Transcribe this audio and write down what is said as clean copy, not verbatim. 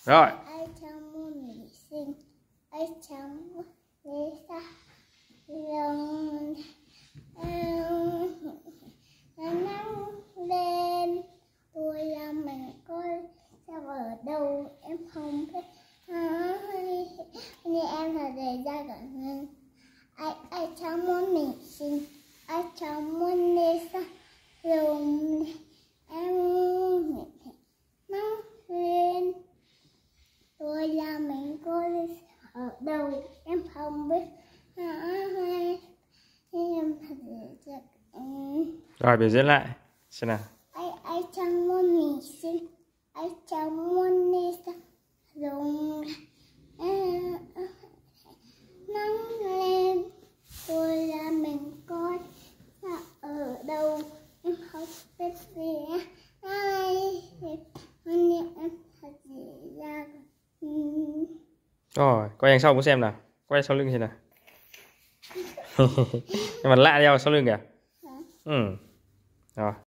Rồi. Ai chào mừng nghỉ sinh, ai chào mừng lễ ra lòng nắng lên. Tôi là mình coi sao ở đâu em không biết. Như em là để ra cả ngân. Ai chào mừng nghỉ sinh, ai chào mừng lễ ra lòng em nắng lên. Tôi là mình coi ở đâu em không biết. Em thật sự Rồi biểu diễn lại xem nào. ai chẳng muốn mình sinh, ai chẳng muốn đi xa dùng nắng lên. Tôi là mình coi ở đâu em không biết gì. Em thật sự ra. Rồi quay đằng sau cũng xem nào, quay sau lưng xem nào. Nhưng mà lạ đeo sau lưng kìa. Ừ. Rồi.